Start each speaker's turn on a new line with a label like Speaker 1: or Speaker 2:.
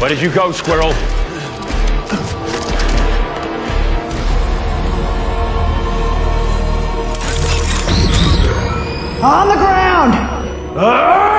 Speaker 1: Where did you go, Squirrel?
Speaker 2: On the ground!